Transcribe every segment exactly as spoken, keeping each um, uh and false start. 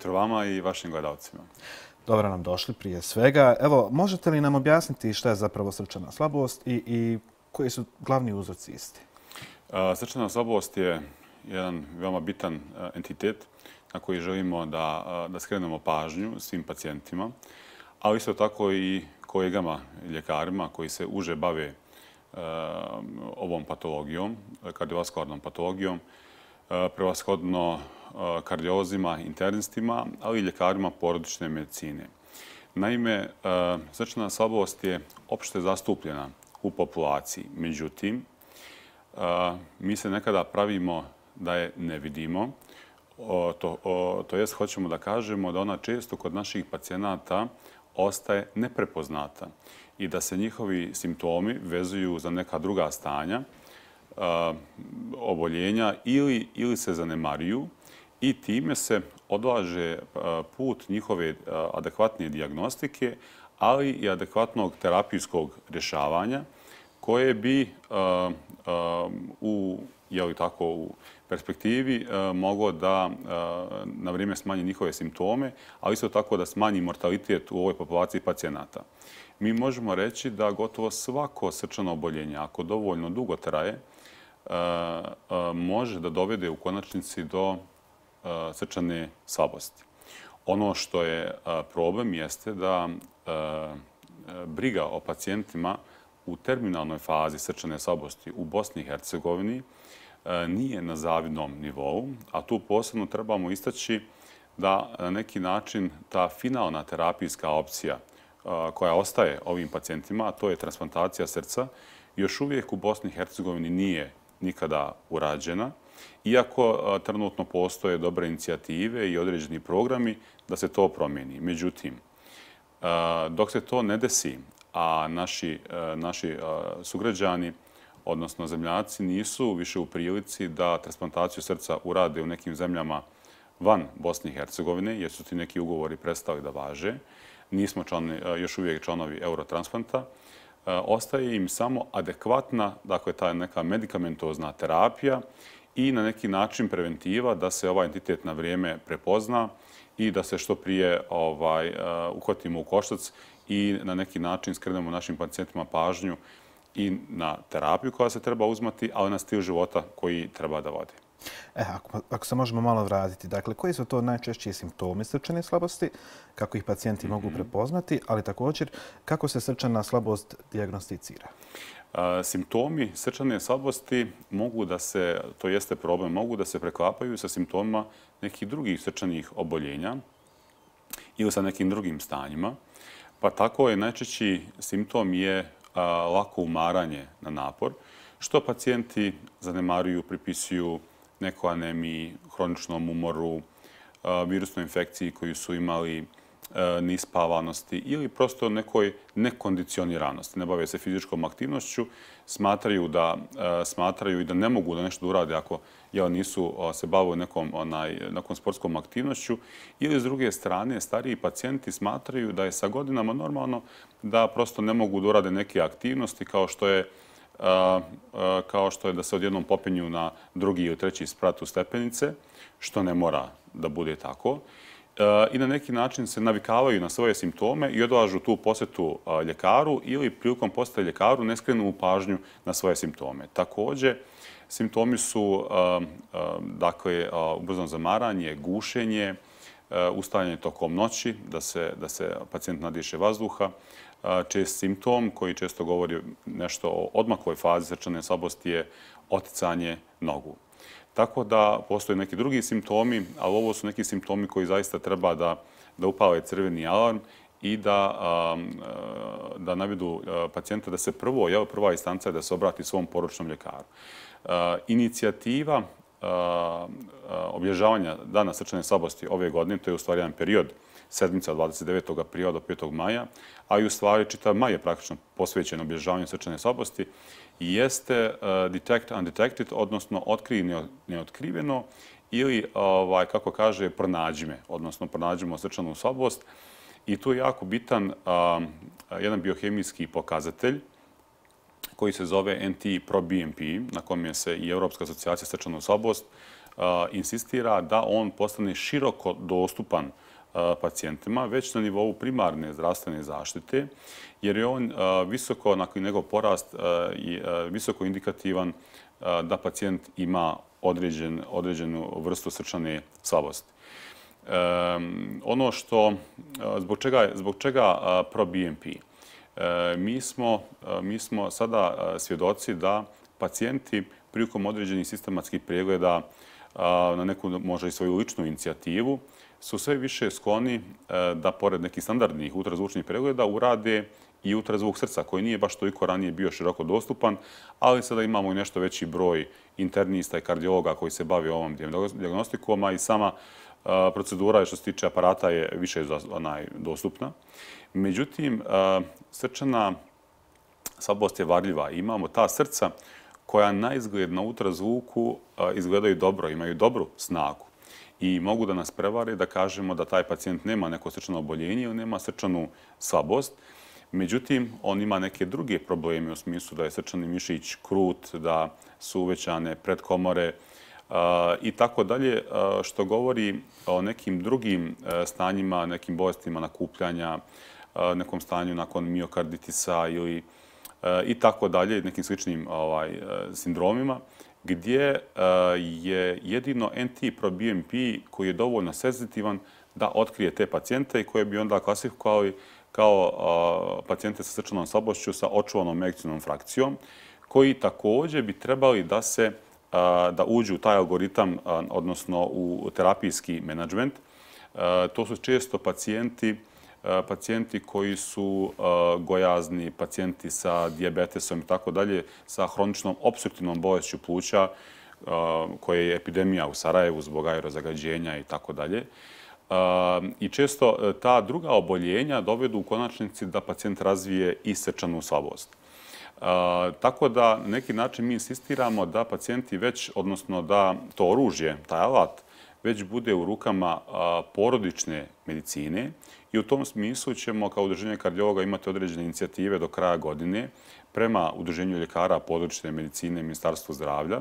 jutro vama i vašim gledalcima. Dobro nam došli prije svega. Evo, možete li nam objasniti šta je zapravo srčana slabost i, i koji su glavni uzroci isti? Srčana slabost je jedan veoma bitan entitet na koji želimo da, da skrenemo pažnju svim pacijentima, ali isto tako i kolegama, ljekarima koji se uže bave ovom patologijom, kardiovaskularnom patologijom, prevashodno kardiolozima, internistima, ali i ljekarima porodične medicine. Naime, srčana slabost je opšte zastupljena u populaciji. Međutim, mi se nekada pravimo da je ne vidimo. To, to jest, hoćemo da kažemo da ona često kod naših pacijenata ostaje neprepoznata i da se njihovi simptomi vezuju za neka druga stanja, oboljenja ili, ili se zanemaruju i time se odlaže put njihove adekvatne dijagnostike, ali i adekvatnog terapijskog rješavanja koje bi u, je li tako, u perspektivi moglo da na vrijeme smanji njihove simptome, ali isto tako da smanji mortalitet u ovoj populaciji pacijenata. Mi možemo reći da gotovo svako srčano oboljenje, ako dovoljno dugo traje, može da dovede u konačnici do srčane slabosti. Ono što je problem jeste da briga o pacijentima u terminalnoj fazi srčane slabosti u Bosni i Hercegovini nije na zavidnom nivou, a tu posebno trebamo istaći da na neki način ta finalna terapijska opcija koja ostaje ovim pacijentima, a to je transplantacija srca, još uvijek u Bosni i Hercegovini nije nikada urađena, iako trenutno postoje dobre inicijative i određeni programi da se to promijeni. Međutim, dok se to ne desi, a naši, naši sugrađani, odnosno zemljaci, nisu više u prilici da transplantaciju srca urade u nekim zemljama van Bosne i Hercegovine, jer su ti neki ugovori prestali da važe, nismo člani, još uvijek članovi Eurotransplanta, ostaje im samo adekvatna, dakle, ta neka medikamentozna terapija i na neki način preventiva da se ovaj entitet na vrijeme prepozna i da se što prije ovaj, uhvatimo u koštac i na neki način skrenemo našim pacijentima pažnju i na terapiju koja se treba uzmati, ali na stil života koji treba da vodi. E, ako, ako se možemo malo vratiti, dakle, koji su to najčešći simptomi srčane slabosti, kako ih pacijenti mm-hmm. mogu prepoznati, ali također kako se srčana slabost dijagnosticira? A, simptomi srčane slabosti mogu da se, to jeste problem, mogu da se preklapaju sa simptomima nekih drugih srčanih oboljenja ili sa nekim drugim stanjima. Pa tako je najčešći simptom je a, lako umaranje na napor, što pacijenti zanemaruju, pripisuju nekoj anemiji, hroničnom umoru, virusnoj infekciji koju su imali, neispavanosti ili prosto nekoj nekondicioniranosti. Ne bave se fizičkom aktivnošću, smatraju da, smatraju i da ne mogu da nešto urade ako jel, nisu se bavili nekom, onaj, nekom sportskom aktivnošću. Ili s druge strane, stariji pacijenti smatraju da je sa godinama normalno da prosto ne mogu da urade neke aktivnosti kao što je kao što je da se odjednom popinju na drugi ili treći sprat u stepenice, što ne mora da bude tako. I na neki način se navikavaju na svoje simptome i odlažu tu posjetu ljekaru ili prilikom posjete ljekaru ne skrenu pažnju na svoje simptome. Također, simptomi su dakle, ubrzano zamaranje, gušenje, ustajanje tokom noći, da se, da se pacijent nadiše vazduha. Čest simptom koji često govori nešto o odmakloj fazi srčane slabosti je oticanje nogu. Tako da postoje neki drugi simptomi, ali ovo su neki simptomi koji zaista treba da, da upale crveni alarm i da, da navedu pacijenta da se prvo, jel, prva instanca je da se obrati svom porodičnom ljekaru. Inicijativa obilježavanja Dana srčane slabosti ove godine, to je u stvari jedan period, sedmica od dvadeset devetog aprila do petog maja, a i u stvari čitav maj je praktično posvećen obilježavanju srčane slabosti, i jeste uh, detect undetected, odnosno otkrivi neotkriveno, ili, ovaj, kako kaže, pronađi me, odnosno pronađimo srčanu slabost. I tu je jako bitan uh, jedan biohemijski pokazatelj koji se zove N T-proBNP, na kojem je se i Europska asocijacija srčanu slabost insistira da on postane široko dostupan pacijentima, već na nivou primarne zdravstvene zaštite, jer je on visoko, nakon njegov porast, visoko indikativan da pacijent ima određen, određenu vrstu srčane slabosti. Um, ono što, zbog čega, zbog čega ProBNP? E, mi, smo, mi smo sada svjedoci da pacijenti prilikom određenih sistematskih pregleda na neku možda i svoju ličnu inicijativu su sve više skloni da pored nekih standardnih ultrazvučnih pregleda urade i ultrazvuk srca, koji nije baš toliko ranije bio široko dostupan, ali sada imamo i nešto veći broj internista i kardiologa koji se bave ovom dijagnostikom, a i sama procedura što se tiče aparata je više dostupna. Međutim, srčana slabost je varljiva. Imamo ta srca koja na izgled na ultrazvuku izgledaju dobro, imaju dobru snagu i mogu da nas prevare da kažemo da taj pacijent nema neko srčano oboljenje ili nema srčanu slabost. Međutim, on ima neke druge probleme u smislu da je srčani mišić krut, da su uvećane predkomore i tako dalje, što govori o nekim drugim stanjima, nekim bolestima nakupljanja, nekom stanju nakon miokarditisa ili i tako dalje, nekim sličnim ovaj, sindromima, gdje je jedino N T ProBNP koji je dovoljno senzitivan da otkrije te pacijente i koje bi onda klasifikovali kao pacijente sa srčanom slabošću sa očuvanom erektilnom frakcijom, koji također bi trebali da se da uđu u taj algoritam, odnosno u terapijski menadžment. To su često pacijenti pacijenti koji su gojazni, pacijenti sa dijabetesom i tako dalje, sa hroničnom opstruktivnom bolešću pluća, koja je epidemija u Sarajevu zbog aerozagađenja i tako dalje. I često ta druga oboljenja dovedu u konačnici da pacijent razvije i srčanu slabost. Tako da na neki način mi insistiramo da pacijenti već, odnosno da to oružje, taj alat, već bude u rukama porodične medicine i u tom smislu ćemo kao Udruženje kardiologa imati određene inicijative do kraja godine prema Udruženju ljekara porodične medicine i Ministarstvu zdravlja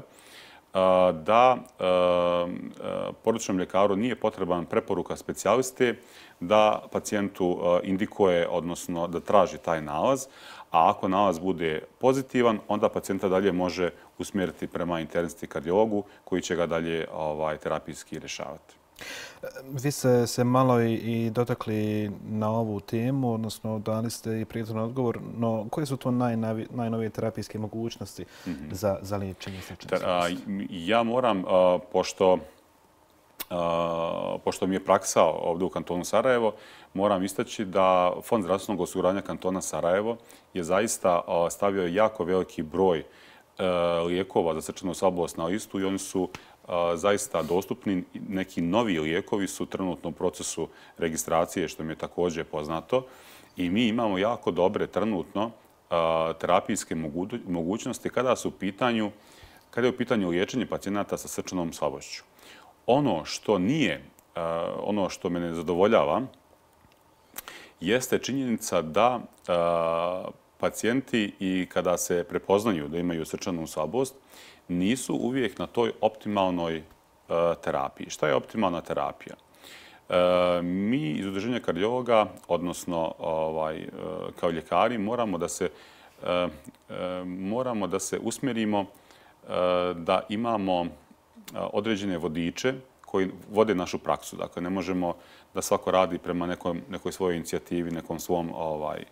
da porodičnom ljekaru nije potreban preporuka specijaliste da pacijentu indikuje, odnosno da traži taj nalaz, a ako nalaz bude pozitivan, onda pacijenta dalje može usmjeriti prema internisti kardiologu koji će ga dalje ovaj, terapijski rješavati. Vi ste se malo i dotakli na ovu temu, odnosno dali ste i prijateljni odgovor, no koje su to najnavi, najnovije terapijske mogućnosti mm-hmm. za, za liječenje srčane slabosti? Ja moram, pošto, pošto mi je praksa ovdje u kantonu Sarajevo, moram istaći da Fond zdravstvenog osiguranja kantona Sarajevo je zaista stavio jako veliki broj lijekova za srčanu slabost na listu i oni su zaista dostupni. Neki novi lijekovi su trenutno u procesu registracije, što mi je također poznato. I mi imamo jako dobre trenutno terapijske mogućnosti kada su u pitanju, kada je u pitanju liječenje pacijenata sa srčanom slabošću. Ono što nije, ono što me ne zadovoljava, jeste činjenica da pacijenti i kada se prepoznaju da imaju srčanu slabost, nisu uvijek na toj optimalnoj terapiji. Šta je optimalna terapija? Mi iz Udruženja kardiologa, odnosno ovaj, kao ljekari, moramo da se, moramo da se usmjerimo da imamo određene vodiče koji vode našu praksu. Dakle, ne možemo da svako radi prema nekoj, nekoj svojoj inicijativi, nekom svom ovaj,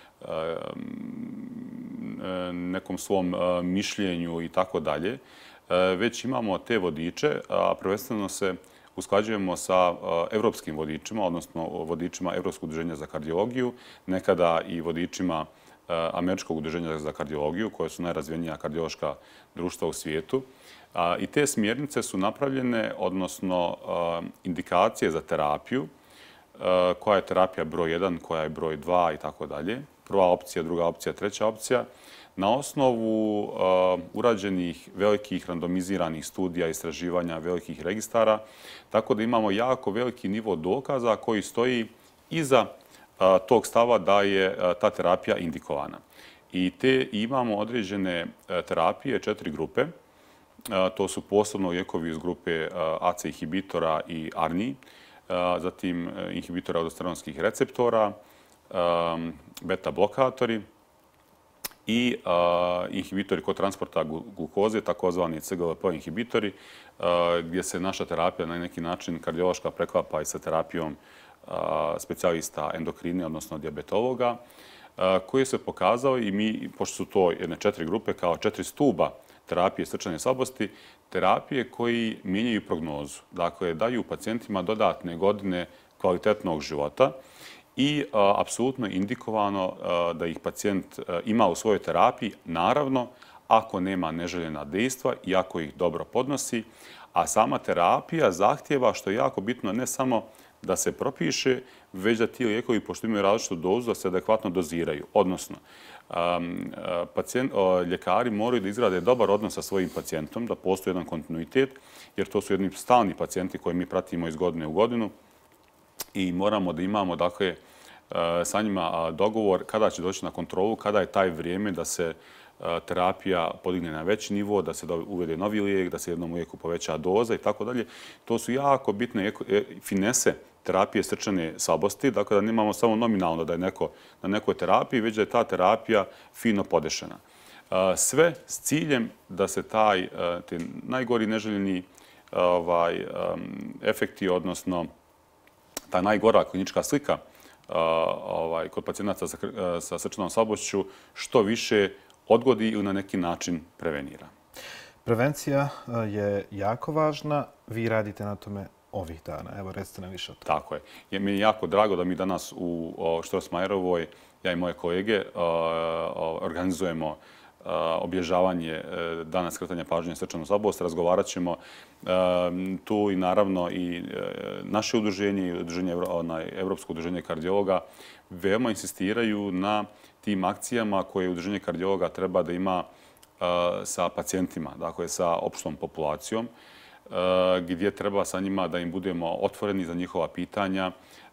nekom svom mišljenju i tako dalje. Već imamo te vodiče, a prvenstveno se usklađujemo sa evropskim vodičima, odnosno vodičima Evropskog udruženja za kardiologiju, nekada i vodičima Američkog udruženja za kardiologiju, koje su najrazvijenija kardiološka društva u svijetu. I te smjernice su napravljene, odnosno indikacije za terapiju, koja je terapija broj jedan, koja je broj dva i tako dalje. Prva opcija, druga opcija, treća opcija. Na osnovu uh, urađenih velikih randomiziranih studija, istraživanja, velikih registara, tako da imamo jako veliki nivo dokaza koji stoji iza uh, tog stava da je uh, ta terapija indikovana. I te imamo određene uh, terapije, četiri grupe, uh, To su posebno lijekovi iz grupe A C E inhibitora i A R N I, zatim inhibitora aldosteronskih receptora, beta blokatori i inhibitori kod transporta glukoze, takozvani C G L P inhibitori, gdje se naša terapija na neki način kardiološka preklapa i sa terapijom specijalista endokrine, odnosno dijabetologa, koji se pokazao i mi, pošto su to jedne četiri grupe, kao četiri stuba terapije srčane slabosti, terapije koji mijenjaju prognozu. Dakle, daju pacijentima dodatne godine kvalitetnog života i apsolutno je indikovano da ih pacijent ima u svojoj terapiji, naravno, ako nema neželjena dejstva i ako ih dobro podnosi, a sama terapija zahtjeva, što je jako bitno, ne samo da se propiše, već da ti lijekovi, pošto imaju različitu dozu, da se adekvatno doziraju. Odnosno, ljekari moraju da izgrade dobar odnos sa svojim pacijentom, da postoji jedan kontinuitet, jer to su jedni stalni pacijenti koje mi pratimo iz godine u godinu i moramo da imamo, dakle, sa njima dogovor kada će doći na kontrolu, kada je taj vrijeme da se terapija podigne na veći nivo, da se uvede novi lijek, da se jednom lijeku poveća doza i tako dalje. To su jako bitne finese terapije srčane slabosti, dakle da nemamo samo nominalno da je neko na nekoj terapiji, već da je ta terapija fino podešena. Sve s ciljem da se taj najgori neželjeni efekti, odnosno ta najgora klinička slika kod pacijenata sa srčanom slabošću što više odgodi ili na neki način prevenira. Prevencija je jako važna. Vi radite na tome ovih dana. Evo, recite nam više o tome. Tako je. Mi je jako drago da mi danas u Strossmayerovoj, ja i moje kolege, organizujemo obježavanje Dana skretanja pažnje na srčanu slabost. Razgovarat ćemo tu i naravno i naše udruženje i Evropsko udruženje kardiologa veoma insistiraju na tim akcijama koje udruženje kardiologa treba da ima sa pacijentima, dakle sa opštom populacijom, gdje treba sa njima da im budemo otvoreni za njihova pitanja,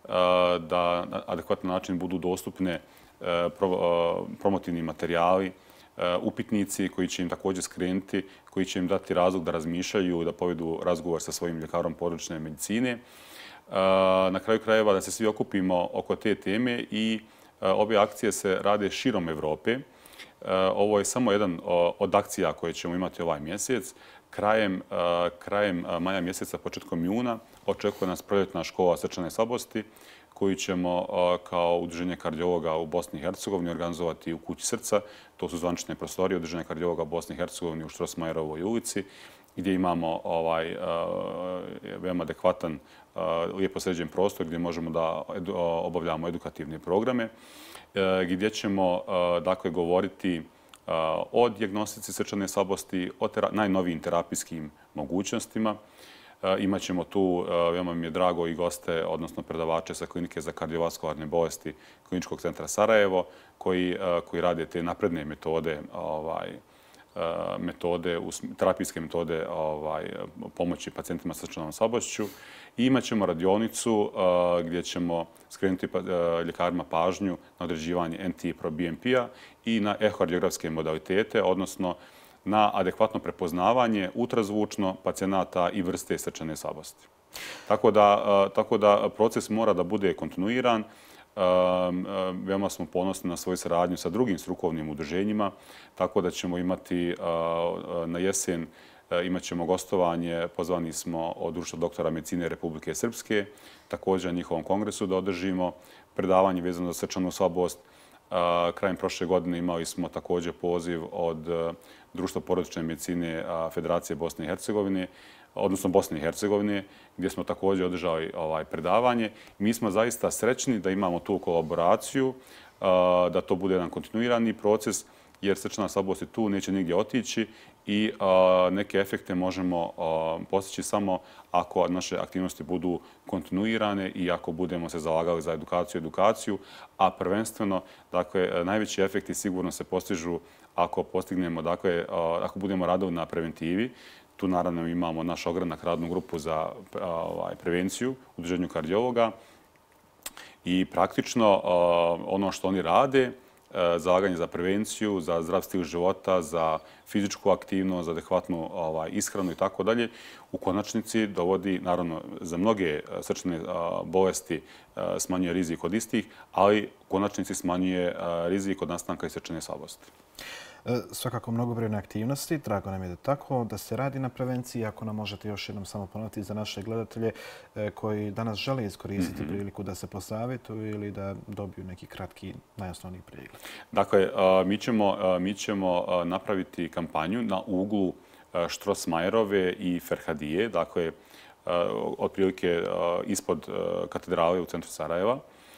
da na adekvatan način budu dostupne promotivni materijali, upitnici koji će im također skrenuti, koji će im dati razlog da razmišljaju i da povedu razgovor sa svojim ljekarom porodične medicine. Na kraju krajeva da se svi okupimo oko te teme i ove akcije se rade širom Evrope. Ovo je samo jedan od akcija koje ćemo imati ovaj mjesec. Krajem, krajem maja mjeseca, početkom juna, očekuje nas proljetna škola srčane slabosti koju ćemo kao udruženje kardiologa u Bosni i Hercegovini organizovati u Kući srca. To su zvanične prostorije udruženja kardiologa u Bosni i Hercegovini u Strossmayerovoj ulici, gdje imamo ovaj, veoma adekvatan, lijepo sređen prostor gdje možemo da obavljamo edukativne programe, gdje ćemo dakle govoriti o dijagnostici srčane slabosti, o najnovijim terapijskim mogućnostima. Imaćemo tu, veoma mi je drago, i goste, odnosno predavače sa Klinike za kardiovaskularne bolesti Kliničkog centra Sarajevo, koji, koji rade te napredne metode, ovaj, metode, terapijske metode ovaj, pomoći pacijentima sa srčanom slabošću. I imat ćemo radionicu gdje ćemo skrenuti ljekarima pažnju na određivanje N T-pro-B M P-a i na ehokardiografske modalitete, odnosno na adekvatno prepoznavanje ultrazvučno pacijenata i vrste srčane slabosti. Tako da, tako da proces mora da bude kontinuiran. Veoma smo ponosni na svoju saradnju sa drugim strukovnim udruženjima, tako da ćemo imati na jesen imat ćemo gostovanje, pozvani smo od Društva doktora medicine Republike Srpske, također na njihovom kongresu da održimo predavanje vezano za srčanu slabost. Krajem prošle godine imali smo također poziv od Društva porodične medicine Federacije Bosne i Hercegovine, odnosno Bosne i Hercegovine, gdje smo također održali ovaj predavanje. Mi smo zaista srećni da imamo tu kolaboraciju, da to bude jedan kontinuirani proces, jer srčana slabost je tu, neće nigdje otići i neke efekte možemo postići samo ako naše aktivnosti budu kontinuirane i ako budemo se zalagali za edukaciju i edukaciju, a prvenstveno, dakle, najveći efekti sigurno se postižu ako postignemo, dakle, ako budemo radili na preventivi. Tu naravno imamo naš ogranak radnu grupu za ovaj, prevenciju u udruženju kardiologa i praktično ono što oni rade zalaganje za prevenciju, za zdrav stil života, za fizičku aktivnost, za adekvatnu ovaj, ishranu i tako dalje, u konačnici dovodi, naravno, za mnoge srčane bolesti smanjuje rizik od istih, ali u konačnici smanjuje rizik od nastanka i srčane slabosti. Svakako mnogobrojne aktivnosti, drago nam je da tako, da se radi na prevenciji. Ako nam možete još jednom samo ponoviti za naše gledatelje koji danas žele iskoristiti mm-hmm. priliku da se posavjetuju ili da dobiju neki kratki, najosnovniji pregled. Dakle, mi ćemo, mi ćemo napraviti kampanju na uglu Štrosmajerove i Ferhadije, dakle, otprilike ispod katedrale u centru Sarajeva,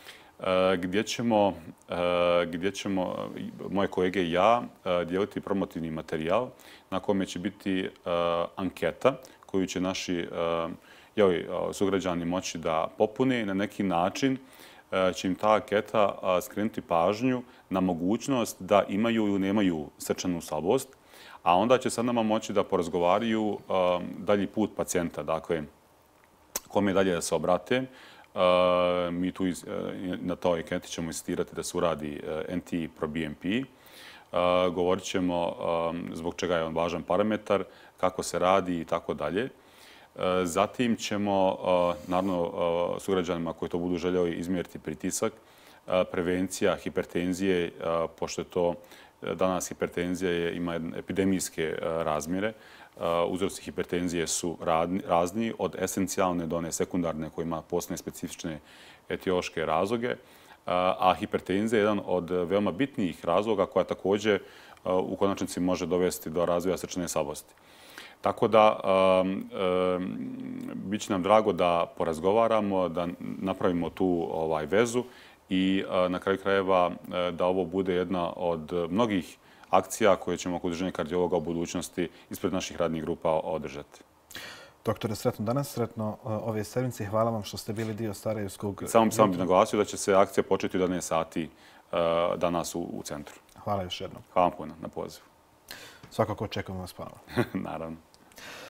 gdje ćemo, gdje ćemo moje kolege i ja dijeliti promotivni materijal na kome će biti anketa koju će naši jeli, sugrađani moći da popune i na neki način će im ta anketa skrenuti pažnju na mogućnost da imaju ili nemaju srčanu slabost, a onda će sad nama moći da porazgovaraju dalji put pacijenta, dakle, kome dalje da se obrate. Uh, mi tu iz, uh, na toj anketi ćemo insistirati da se uradi uh, N T pro B M P. Uh, govorit ćemo um, zbog čega je on važan parametar, kako se radi i tako dalje. Uh, zatim ćemo, uh, naravno, uh, sugrađanima koji to budu željeli izmjeriti pritisak, uh, prevencija hipertenzije, uh, pošto je to danas hipertenzija je, ima epidemijske uh, razmjere. Uh, uzroci hipertenzije su radni, razni, od esencijalne do one sekundarne koji ima posebne specifične etiološke razloge. Uh, a hipertenzija je jedan od veoma bitnijih razloga koja također uh, u konačnici može dovesti do razvoja srčane slabosti. Tako da um, um, bit će nam drago da porazgovaramo, da napravimo tu ovaj, vezu i uh, na kraju krajeva uh, da ovo bude jedna od mnogih akcija koje ćemo oko Udruženja kardiologa u budućnosti ispred naših radnih grupa održati. Doktore, sretno danas, sretno ove sedmice. Hvala vam što ste bili dio Sarajevskog... Samo, samo bih naglasio da će se akcija početi u jedanaest sati uh, danas u, u centru. Hvala još jednom. Hvala vam puno na pozivu. Svakako očekujemo vas ponovo. Naravno.